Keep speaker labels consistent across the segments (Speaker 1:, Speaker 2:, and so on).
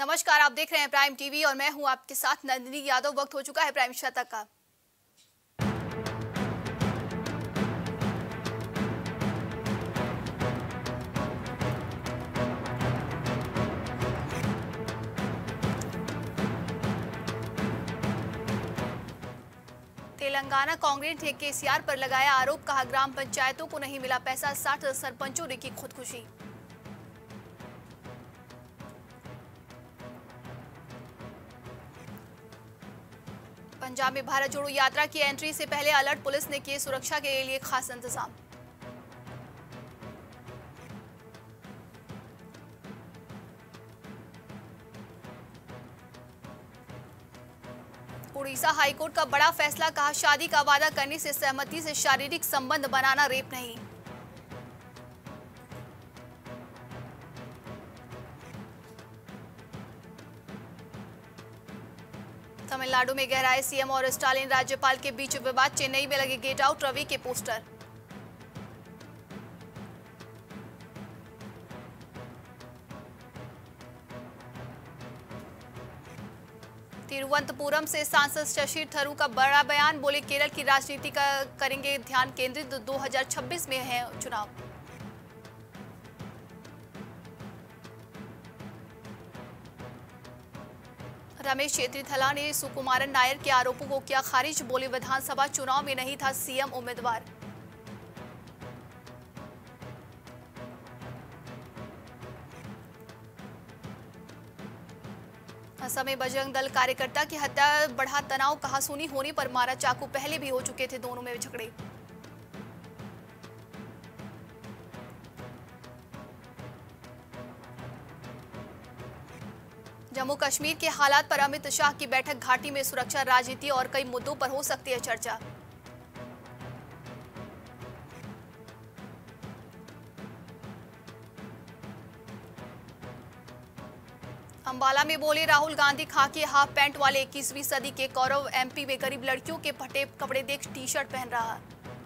Speaker 1: नमस्कार, आप देख रहे हैं प्राइम टीवी और मैं हूं आपके साथ नंदिनी यादव। वक्त हो चुका है प्राइम शतक का। तेलंगाना कांग्रेस ने केसीआर पर लगाया आरोप, कहा ग्राम पंचायतों को नहीं मिला पैसा, 60 सरपंचों ने की खुदकुशी। पंजाब में भारत जोड़ो यात्रा की एंट्री से पहले अलर्ट, पुलिस ने किए सुरक्षा के लिए खास इंतजाम। उड़ीसा हाईकोर्ट का बड़ा फैसला, कहा शादी का वादा करने से सहमति से शारीरिक संबंध बनाना रेप नहीं। तमिलनाडु में गहराए सीएम और स्टालिन राज्यपाल के बीच विवाद, चेन्नई में लगे गेट आउट रवि के पोस्टर। तिरुवनंतपुरम से सांसद शशि थरूर का बड़ा बयान, बोले केरल की राजनीति का करेंगे ध्यान केंद्रित, 2026 में है चुनाव। रमेश चेत्रीथला ने सुकुमारन नायर के आरोपों को किया खारिज, बोले विधानसभा चुनाव में नहीं था सीएम उम्मीदवार। असम में बजरंग दल कार्यकर्ता की हत्या, बढ़ा तनाव, कहा सुनी होने पर मारा चाकू, पहले भी हो चुके थे दोनों में झगड़े। जम्मू कश्मीर के हालात पर अमित शाह की बैठक, घाटी में सुरक्षा, राजनीति और कई मुद्दों पर हो सकती है चर्चा। अंबाला में बोले राहुल गांधी, खाकी हाफ पैंट वाले 21वीं सदी के कौरव, एमपी में गरीब लड़कियों के फटे कपड़े देख टी शर्ट पहन रहा।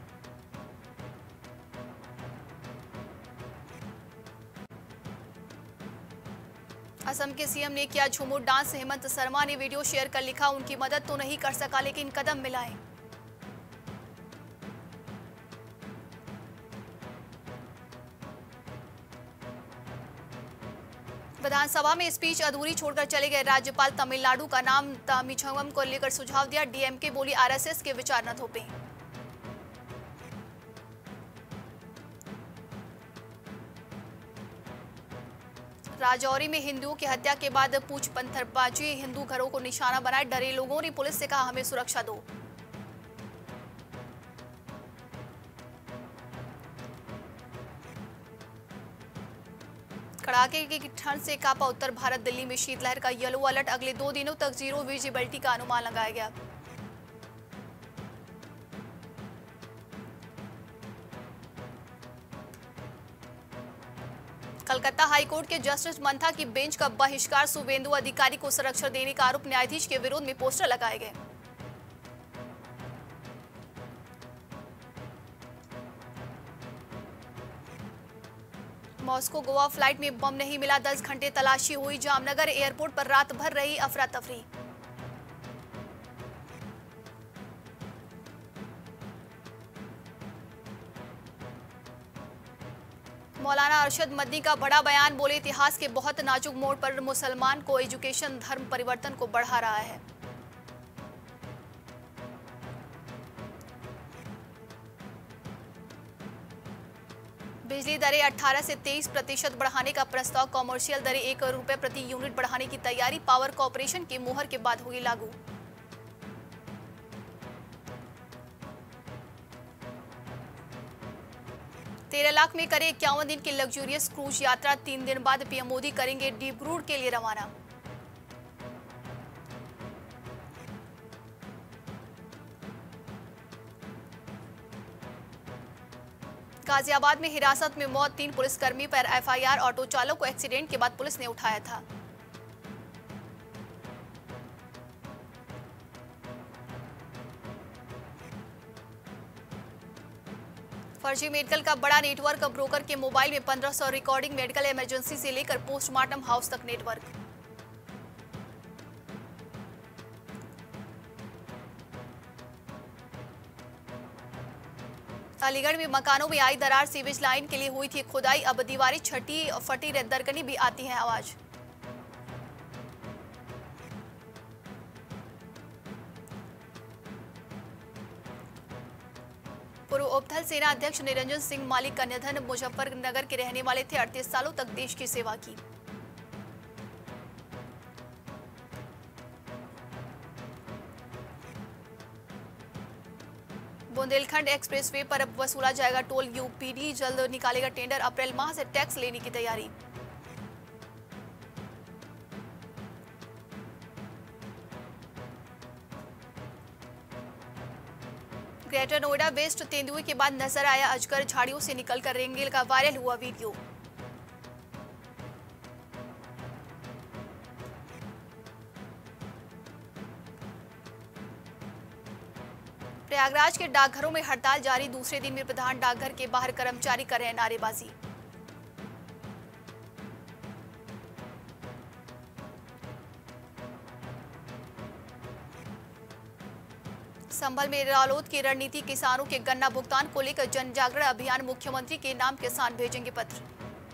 Speaker 1: असम के सीएम ने किया झूमर डांस, हेमंत शर्मा ने वीडियो शेयर कर लिखा उनकी मदद तो नहीं कर सका लेकिन कदम मिलाए। विधानसभा में स्पीच अधूरी छोड़कर चले गए राज्यपाल, तमिलनाडु का नाम तमिझंगम को लेकर सुझाव दिया, डीएमके बोली आरएसएस के विचार न थोपें। राजौरी में हिंदुओं की हत्या के बाद पूछ पत्थरबाजी, हिंदू घरों को निशाना बनाए, डरे लोगों ने पुलिस से कहा हमें सुरक्षा दो। कड़ाके की ठंड से कांपा उत्तर भारत, दिल्ली में शीतलहर का येलो अलर्ट, अगले 2 दिनों तक जीरो विजिबिलिटी का अनुमान लगाया गया। कलकत्ता हाईकोर्ट के जस्टिस मंथा की बेंच का बहिष्कार, शुभेंदु अधिकारी को संरक्षण देने का आरोप, न्यायाधीश के विरोध में पोस्टर लगाए गए। मॉस्को गोवा फ्लाइट में बम नहीं मिला, 10 घंटे तलाशी हुई, जामनगर एयरपोर्ट पर रात भर रही अफरा तफरी। मौलाना अरशद मदनी का बड़ा बयान, बोले इतिहास के बहुत नाजुक मोड़ पर मुसलमान को एजुकेशन धर्म परिवर्तन को बढ़ा रहा है। बिजली दरें 18 से 23% बढ़ाने का प्रस्ताव, कॉमर्शियल दरें 1 रुपए प्रति यूनिट बढ़ाने की तैयारी, पावर कॉर्पोरेशन की मुहर के बाद होगी लागू। तेरह लाख में करे 51 दिन की लग्जूरियस क्रूज यात्रा, 3 दिन बाद पीएम मोदी करेंगे डिब्रूगढ़ के लिए रवाना। गाजियाबाद में हिरासत में मौत, 3 पुलिसकर्मी पर एफआईआर, ऑटो चालक को एक्सीडेंट के बाद पुलिस ने उठाया था। फर्जी मेडिकल का बड़ा नेटवर्क, ब्रोकर के मोबाइल में 1500 रिकॉर्डिंग, मेडिकल इमरजेंसी से लेकर पोस्टमार्टम हाउस तक नेटवर्क। अलीगढ़ में मकानों में आई दरार, सीवेज लाइन के लिए हुई थी खुदाई, अब दीवारें छठी फटी दरकनी भी आती है आवाज। पूर्व उपथल सेना अध्यक्ष निरंजन सिंह मालिक का निधन, मुजफ्फरनगर के रहने वाले थे, 38 सालों तक देश की सेवा की। बुंदेलखंड एक्सप्रेसवे पर अब वसूला जाएगा टोल, यूपीडी जल्द निकालेगा टेंडर, अप्रैल माह से टैक्स लेने की तैयारी। ग्रेटर नोएडा वेस्ट तेंदुए के बाद नजर आया अजगर, झाड़ियों से निकलकर रेंगेल का वायरल हुआ वीडियो। प्रयागराज के डाकघरों में हड़ताल जारी, दूसरे दिन भी प्रधान डाकघर के बाहर कर्मचारी कर रहे हैं नारेबाजी। संभल में रालोद की रणनीति, किसानों के गन्ना भुगतान को लेकर जन जागरण अभियान, मुख्यमंत्री के नाम किसान भेजेंगे पत्र।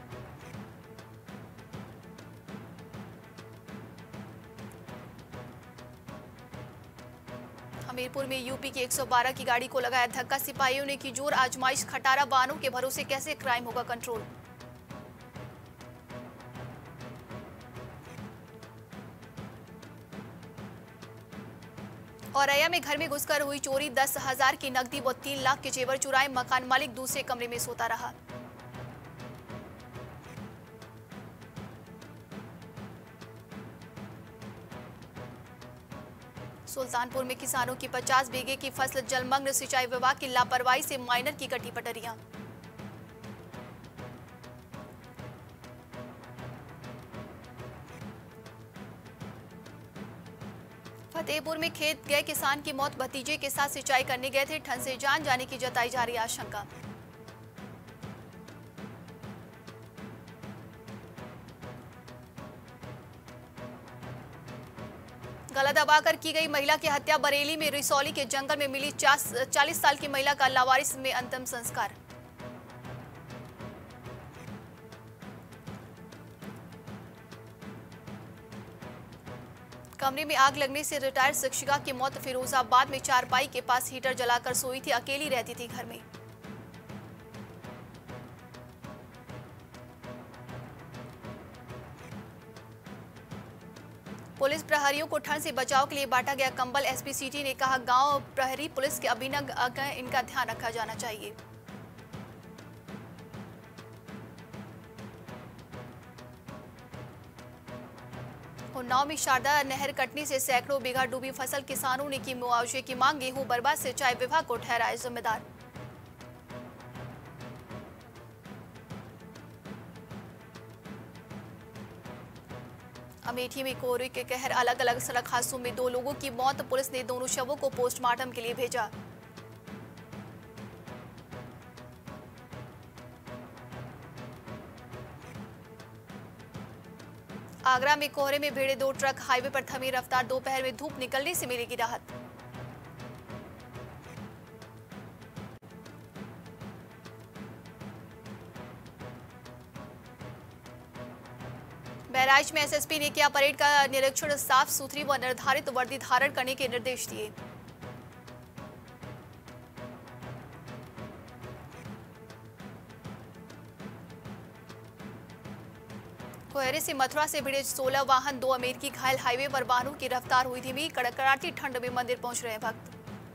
Speaker 1: हमीरपुर में यूपी की 112 की गाड़ी को लगाया धक्का, सिपाहियों ने की जोर आजमाइश, खटारा वाहनों के भरोसे कैसे क्राइम होगा कंट्रोल। औरैया में घर में घुसकर हुई चोरी, 10,000 की नकदी व 3 लाख के जेवर चुराए, मकान मालिक दूसरे कमरे में सोता रहा। सुल्तानपुर में किसानों की 50 बीघे की फसल जलमग्न, सिंचाई विभाग की लापरवाही से माइनर की कटी पटरियां। फतेहपुर में खेत गए किसान की मौत, भतीजे के साथ सिंचाई करने गए थे, ठंड से जान जाने की जताई जा रही आशंका। गला दबाकर की गई महिला की हत्या, बरेली में रिसौली के जंगल में मिली 40 साल की महिला का लावारिस में अंतिम संस्कार। कमरे में आग लगने से रिटायर्ड शिक्षिका की मौत, फिरोजाबाद में चारपाई के पास हीटर जलाकर सोई थी, अकेली रहती थी घर में। पुलिस प्रहरियों को ठंड से बचाव के लिए बांटा गया कंबल, एसपी सिटी ने कहा गांव प्रहरी पुलिस के अभिनव इनका ध्यान रखा जाना चाहिए। उन्नाव में शारदा नहर कटने से सैकड़ों बीघा डूबी फसल, किसानों ने की मुआवजे की मांग, गेहूं बर्बाद, सिंचाई विभाग को ठहराए जिम्मेदार। अमेठी में कोहरे के कहर, अलग अलग सड़क हादसों में 2 लोगों की मौत, पुलिस ने दोनों शवों को पोस्टमार्टम के लिए भेजा। आगरा में कोहरे में भिड़े 2 ट्रक, हाईवे पर थमी रफ्तार, दोपहर में धूप निकलने से मिलेगी राहत। बहराइच में एसएसपी ने किया परेड का निरीक्षण, साफ सुथरी व निर्धारित वर्दी धारण करने के निर्देश दिए। कोहरे से मथुरा से भिड़े 16 वाहन, 2 अमेरिकी घायल, हाईवे पर वाहनों की रफ्तार हुई धीमी, कड़कड़ाती ठंड में मंदिर पहुंच रहे हैं भक्त।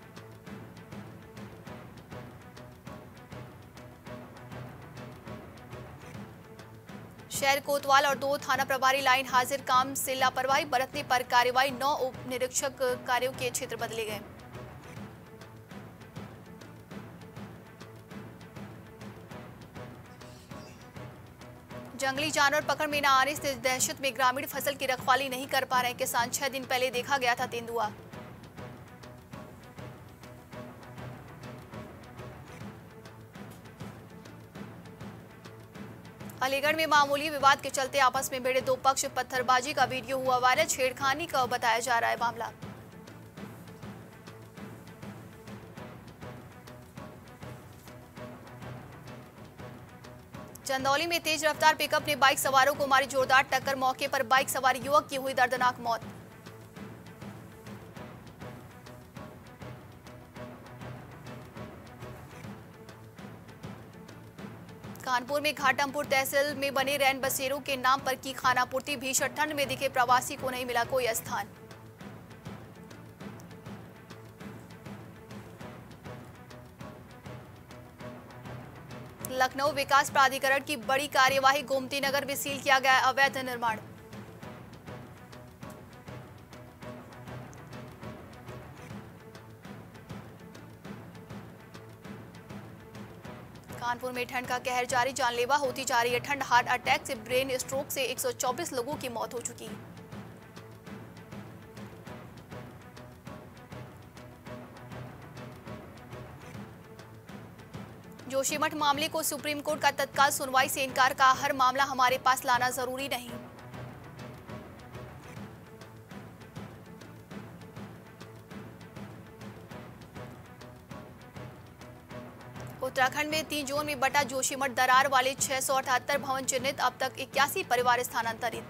Speaker 1: शहर कोतवाल और 2 थाना प्रभारी लाइन हाजिर, काम से लापरवाही बरतने पर कार्रवाई, 9 उप निरीक्षक कार्यों के क्षेत्र बदले गए। जंगली जानवर पकड़ में न आने से दहशत में ग्रामीण, फसल की रखवाली नहीं कर पा रहे किसान, 6 दिन पहले देखा गया था तेंदुआ। अलीगढ़ में मामूली विवाद के चलते आपस में भिड़े 2 पक्ष, पत्थरबाजी का वीडियो हुआ वायरल, छेड़खानी का बताया जा रहा है मामला। चंदौली में तेज रफ्तार पिकअप ने बाइक सवारों को मारी जोरदार टक्कर, मौके पर बाइक सवार युवक की हुई दर्दनाक मौत। कानपुर में घाटमपुर तहसील में बने रैन बसेरों के नाम पर की खानापूर्ति, भीषण ठंड में दिखे प्रवासी को नहीं मिला कोई स्थान। लखनऊ विकास प्राधिकरण की बड़ी कार्यवाही, गोमती नगर में सील किया गया अवैध निर्माण। कानपुर में ठंड का कहर जारी, जानलेवा होती जा रही है ठंड, हार्ट अटैक से ब्रेन स्ट्रोक से 124 लोगों की मौत हो चुकी। जोशीमठ मामले को सुप्रीम कोर्ट का तत्काल सुनवाई से इनकार, का हर मामला हमारे पास लाना जरूरी नहीं। उत्तराखंड में 3 जोन में बटा जोशीमठ, दरार वाले 678 भवन चिन्हित, अब तक 81 परिवार स्थानांतरित।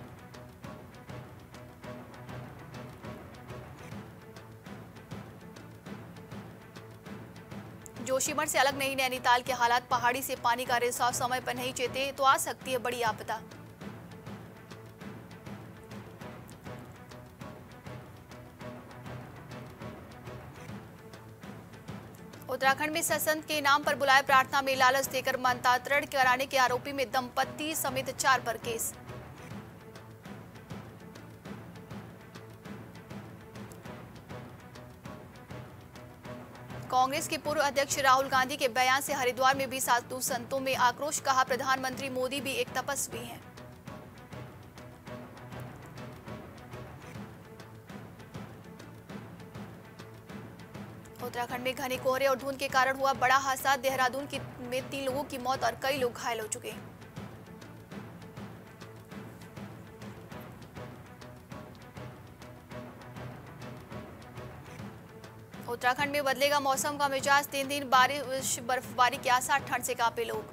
Speaker 1: जोशीमठ से अलग नहीं नैनीताल के हालात, पहाड़ी से पानी का रिसाव समय पर नहीं चेते तो आ सकती है बड़ी आपदा। उत्तराखंड में सत्संग के नाम पर बुलाए प्रार्थना में लालच देकर मंत्रांतरण कराने के आरोपी में दंपति समेत 4 पर केस। कांग्रेस के पूर्व अध्यक्ष राहुल गांधी के बयान से हरिद्वार में भी साधु संतों में आक्रोश, कहा प्रधानमंत्री मोदी भी एक तपस्वी हैं। उत्तराखंड में घने कोहरे और धुंध के कारण हुआ बड़ा हादसा, देहरादून में 3 लोगों की मौत और कई लोग घायल हो चुके। उत्तराखंड में बदलेगा मौसम का मिजाज, 3 दिन बारिश बर्फबारी के आसार, ठंड से कांपे लोग।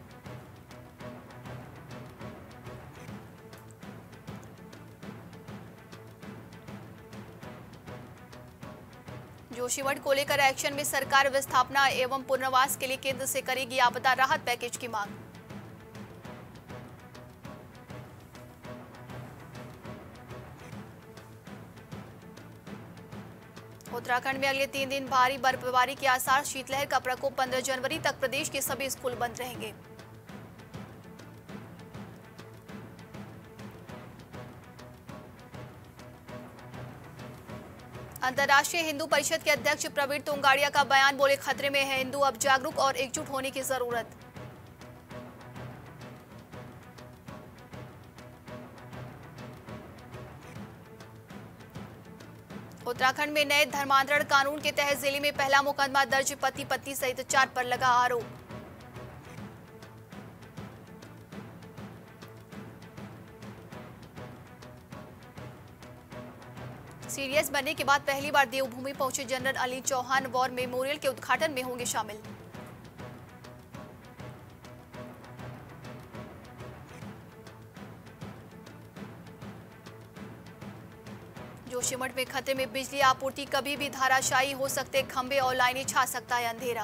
Speaker 1: जोशीमठ को लेकर एक्शन में सरकार, विस्थापना एवं पुनर्वास के लिए केंद्र से करेगी आपदा राहत पैकेज की मांग। उत्तराखंड में अगले 3 दिन भारी बर्फबारी के आसार, शीतलहर का प्रकोप, 15 जनवरी तक प्रदेश के सभी स्कूल बंद रहेंगे। अंतर्राष्ट्रीय हिंदू परिषद के अध्यक्ष प्रवीण तोंगाड़िया का बयान, बोले खतरे में है हिंदू, अब जागरूक और एकजुट होने की जरूरत। उत्तराखंड में नए धर्मांतरण कानून के तहत जिले में पहला मुकदमा दर्ज, पति पत्नी सहित 4 पर लगा आरोप। सीडीएस बनने के बाद पहली बार देवभूमि पहुंचे general Ali Chauhan, war memorial के उद्घाटन में होंगे शामिल। जोशीमठ में खतरे में बिजली आपूर्ति, कभी भी धाराशायी हो सकते खंभे और लाइनें, छा सकता है अंधेरा।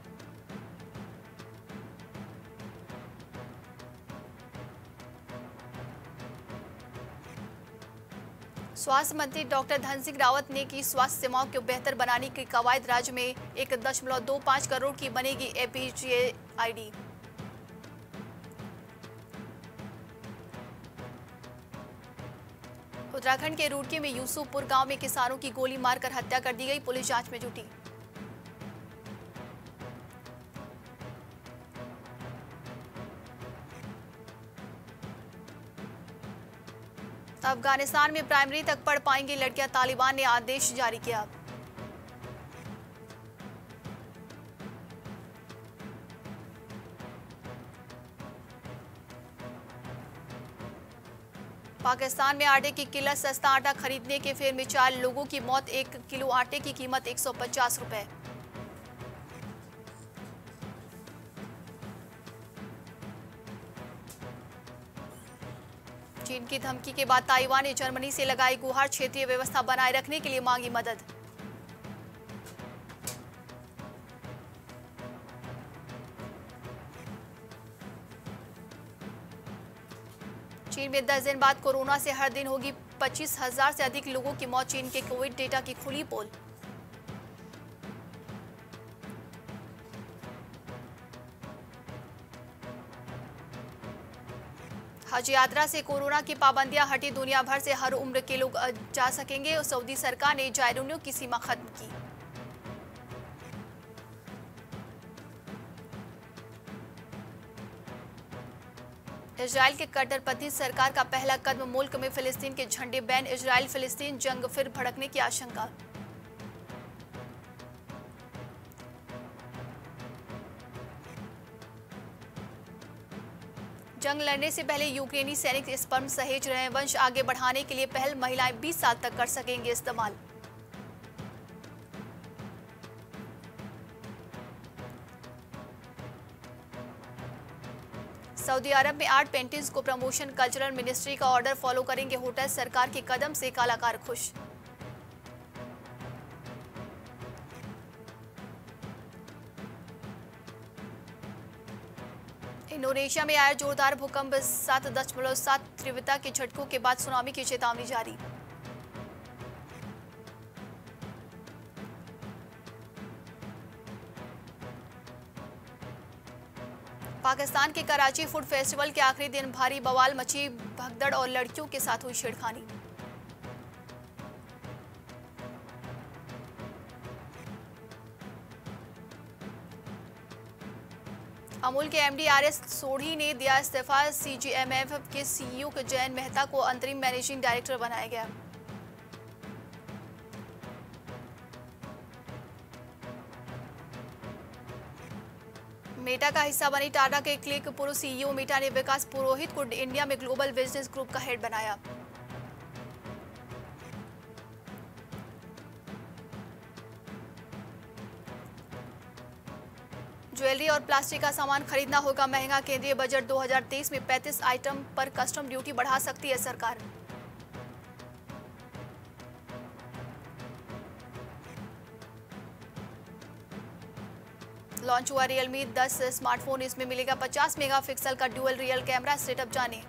Speaker 1: स्वास्थ्य मंत्री डॉक्टर धन सिंह रावत ने की स्वास्थ्य सेवाओं को बेहतर बनाने की कवायद, राज्य में 1.25 करोड़ की बनेगी एपीजीआईडी। उत्तराखंड के रुड़की में यूसुफपुर गांव में किसानों की गोली मारकर हत्या कर दी गई, पुलिस जांच में जुटी। अफगानिस्तान में प्राइमरी तक पढ़ पाएंगी लड़कियां, तालिबान ने आदेश जारी किया। पाकिस्तान में आटे की किल्लत, सस्ता आटा खरीदने के फेर में 4 लोगों की मौत, 1 किलो आटे की कीमत 150 रुपए। चीन की धमकी के बाद ताइवान ने जर्मनी से लगाई गुहार, क्षेत्रीय व्यवस्था बनाए रखने के लिए मांगी मदद। चीन में 10 दिन बाद कोरोना से हर दिन होगी 25,000 से अधिक लोगों की मौत, चीन के कोविड डेटा की खुली पोल। हज यात्रा से कोरोना की पाबंदियां हटी, दुनिया भर से हर उम्र के लोग जा सकेंगे। सऊदी सरकार ने जायरीनियों की सीमा खत्म की। इजराइल के कट्टरपंथी सरकार का पहला कदम, मुल्क में फिलिस्तीन के झंडे बैन, इजराइल फिलिस्तीन जंग फिर भड़कने की आशंका। जंग लड़ने से पहले यूक्रेनी सैनिक स्पर्म सहेज रहे हैं, वंश आगे बढ़ाने के लिए पहल महिलाएं 20 साल तक कर सकेंगे इस्तेमाल। सऊदी अरब में आर्ट पेंटिंग्स को प्रमोशन, कल्चरल मिनिस्ट्री का ऑर्डर फॉलो करेंगे होटल, सरकार के कदम से कलाकार खुश। इंडोनेशिया में आया जोरदार भूकंप, 7.7 तीव्रता के झटकों के बाद सुनामी की चेतावनी जारी। पाकिस्तान के कराची फूड फेस्टिवल के आखिरी दिन भारी बवाल मची, भगदड़ और लड़कियों के साथ हुई छेड़खानी। अमूल के एमडी आरएस सोढ़ी ने दिया इस्तीफा, सीजीएमएफ के सीईओ जयंत मेहता को अंतरिम मैनेजिंग डायरेक्टर बनाया गया। मेटा का हिस्सा बनी टाटा के क्लिक पूर्व सीईओ मेटा ने विकास पुरोहित को इंडिया में ग्लोबल बिजनेस ग्रुप का हेड बनाया। ज्वेलरी और प्लास्टिक का सामान खरीदना होगा महंगा, केंद्रीय बजट 2023 में 35 आइटम पर कस्टम ड्यूटी बढ़ा सकती है सरकार। लॉन्च हुआ रियलमी 10 स्मार्टफोन, इसमें मिलेगा 50 मेगापिक्सल का ड्यूअल रियल कैमरा, सेटअप जाने।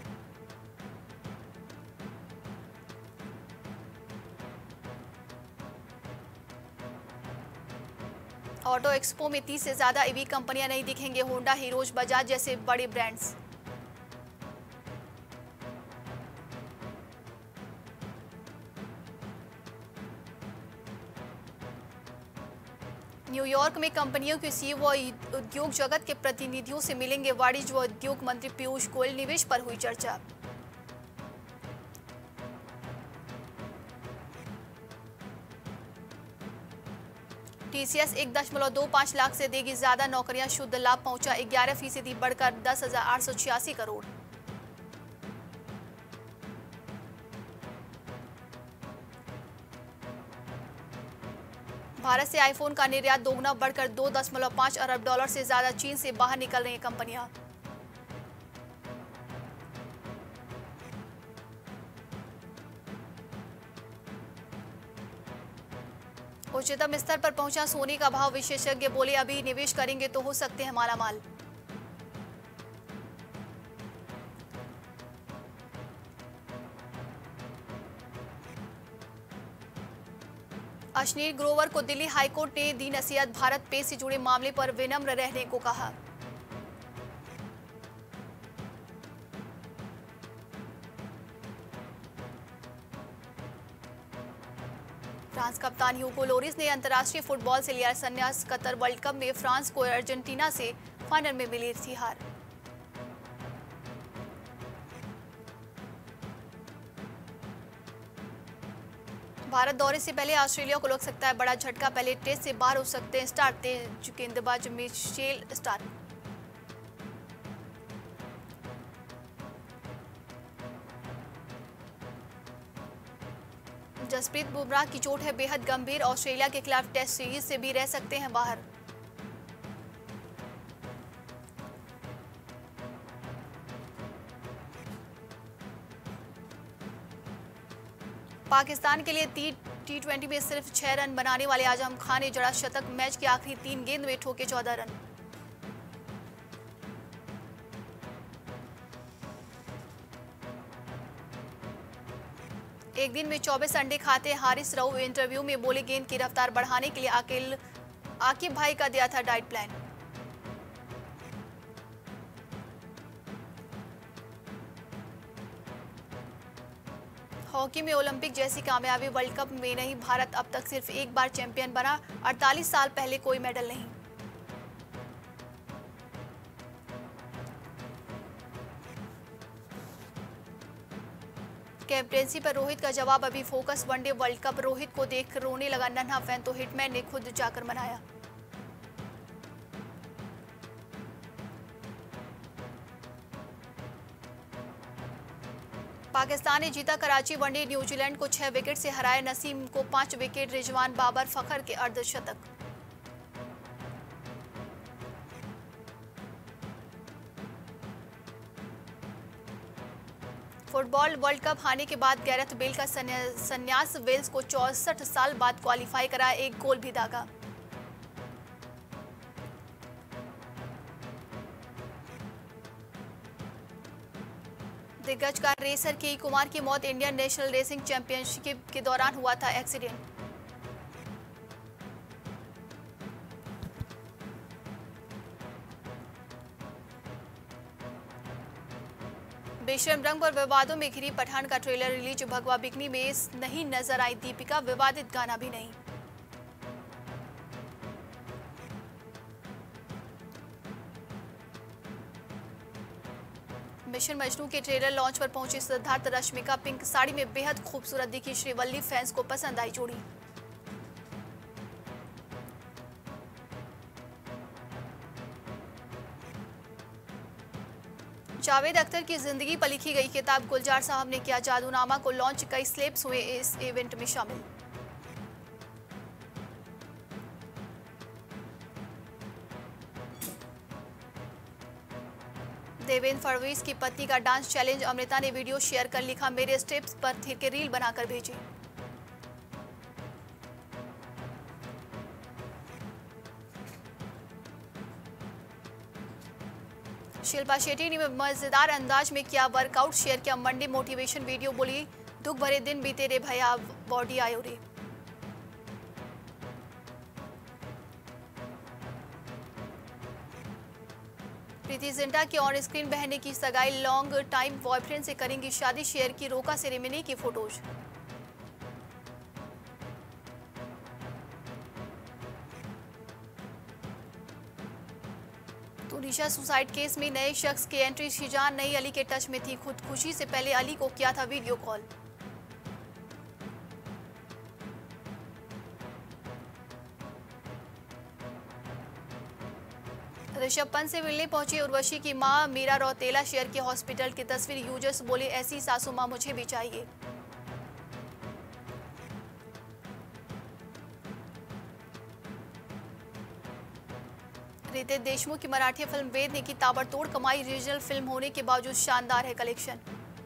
Speaker 1: ऑटो एक्सपो में 30 से ज्यादा ईवी कंपनियां नहीं दिखेंगे, होंडा, हीरोज, बजाज जैसे बड़े ब्रांड्स। न्यूयॉर्क में कंपनियों के सीईओ व उद्योग जगत के प्रतिनिधियों से मिलेंगे वाणिज्य व उद्योग मंत्री पीयूष गोयल, निवेश पर हुई चर्चा। टीसीएस 1.25 लाख से देगी ज्यादा नौकरियां, शुद्ध लाभ पहुंचा 11% बढ़कर 10,886 करोड़। भारत से आईफोन का निर्यात दोगुना बढ़कर 2.5 अरब डॉलर से ज्यादा, चीन से बाहर निकल रही कंपनियां। उच्चतम स्तर पर पहुंचा सोने का भाव, विशेषज्ञ बोले अभी निवेश करेंगे तो हो सकते हैं मालामाल। अश्नीर ग्रोवर को दिल्ली हाईकोर्ट ने दी नसीहत, भारत पे से जुड़े मामले पर विनम्र रहने को कहा। फ्रांस कप्तान ह्यूगो लोरिस ने अंतर्राष्ट्रीय फुटबॉल से लिया संन्यास, कतर वर्ल्ड कप में फ्रांस को अर्जेंटीना से फाइनल में मिली थी हार। भारत दौरे से पहले ऑस्ट्रेलिया को लग सकता है बड़ा झटका, पहले टेस्ट से बाहर हो सकते हैं स्टार तेज गेंदबाज मिचेल स्टार्क। जसप्रीत बुमराह की चोट है बेहद गंभीर, ऑस्ट्रेलिया के खिलाफ टेस्ट सीरीज से भी रह सकते हैं बाहर। पाकिस्तान के लिए टी20 में सिर्फ 6 रन बनाने वाले आजम खान ने जड़ा शतक। मैच के आखिरी 3 गेंद में ठोके 14 रन। एक दिन में 24 अंडे खाते हारिस रऊफ इंटरव्यू में बोले, गेंद की रफ्तार बढ़ाने के लिए आकिब भाई का दिया था डाइट प्लान। हॉकी में ओलंपिक जैसी कामयाबी वर्ल्ड कप में नहीं। भारत अब तक सिर्फ एक बार चैंपियन बना, 48 साल पहले कोई मेडल नहीं। कैप्टेंसी पर रोहित का जवाब अभी focus. One day world cup Rohit को देख रोने लगा नन्हा फैन, तो हिटमैन ने खुद जाकर मनाया। पाकिस्तान ने जीता कराची वनडे। न्यूजीलैंड को 6 विकेट से हराया। नसीम को 5 विकेट, रिजवान बाबर फखर के अर्धशतक। फुटबॉल वर्ल्ड कप हारने के बाद गैरेथ बेल का संन्यास। वेल्स को 64 साल बाद क्वालिफाई कराया, 1 गोल भी दागा। दिग्गज कार रेसर के कुमार की मौत। इंडियन नेशनल रेसिंग चैंपियनशिप के दौरान हुआ था एक्सीडेंट। बेशर्म रंग और विवादों में घिरी पठान का ट्रेलर रिलीज। भगवा बिकनी में नहीं नजर आई दीपिका, विवादित गाना भी नहीं। मिशन मजनू के ट्रेलर लॉन्च पर पहुंची सिद्धार्थ। रश्मिका पिंक साड़ी में बेहद खूबसूरत दिखी। श्रीवल्ली फैंस को पसंद आई जोड़ी। जावेद अख्तर की जिंदगी पर लिखी गई किताब गुलजार साहब ने किया जादूनामा को लॉन्च। कई स्लेब्स हुए इस इवेंट में शामिल। देवेंद्र फडणवीस की पत्नी का डांस चैलेंज। अमृता ने वीडियो शेयर कर लिखा, मेरे स्टेप्स पर थिर के रील बनाकर भेजी। शिल्पा शेट्टी ने मजेदार अंदाज में किया वर्कआउट। शेयर किया मंडे मोटिवेशन वीडियो। बोली, दुख भरे दिन बीते रे भैया, बॉडी आयो रे। प्रीति जिंटा की ऑन स्क्रीन बहन की सगाई। लॉन्ग टाइम बॉयफ्रेंड से करेंगी शादी। शेयर की रोका सेरेमनी की फोटोज। तुनिशा सुसाइड केस में नए शख्स की एंट्री। शिजान नई अली के टच में थी। खुदकुशी से पहले अली को किया था वीडियो कॉल। ऋषभ पंत से मिलने पहुंची उर्वशी की मां मीरा रौतेला। शेयर की हॉस्पिटल की तस्वीर। यूजर्स बोले, ऐसी सासू मां मुझे भी चाहिए। रितेश देशमुख की मराठी फिल्म वेद ने की ताबड़तोड़ कमाई। रीजनल फिल्म होने के बावजूद शानदार है कलेक्शन।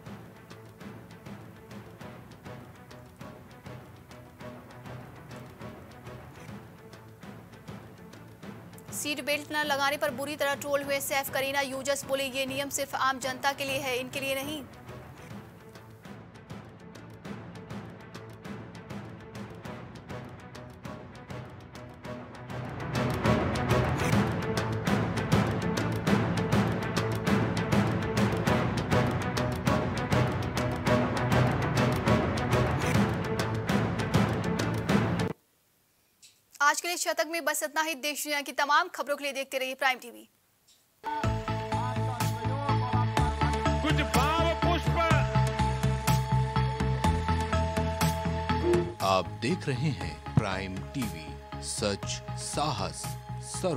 Speaker 1: सीट बेल्ट न लगाने पर बुरी तरह ट्रोल हुए सैफ करीना। यूजर्स बोले, ये नियम सिर्फ आम जनता के लिए है, इनके लिए नहीं। आज के लिए शतक में बस इतना ही। देश दुनिया की तमाम खबरों के लिए देखते रहिए प्राइम टीवी।
Speaker 2: कुछ भाव पुष्प।
Speaker 3: आप देख रहे हैं प्राइम टीवी, सच साहस सर